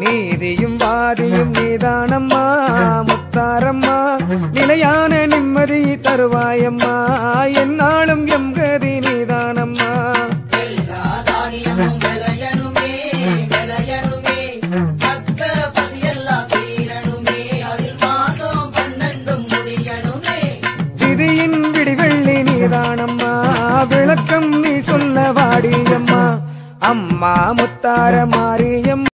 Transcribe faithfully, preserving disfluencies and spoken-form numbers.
நீதியும் வாதியும் நீதானம்மா முத்தாரம்மா நிலையான நிம்மதி தருவாயம்மா என்னாலும் எம் கதி நீதானம்மா விதியின் விடிவெள்ளி நீதானம்மா விளக்கம் நீ சொல்ல வாடியம்மா அம்மா முத்தார மாரியம்மா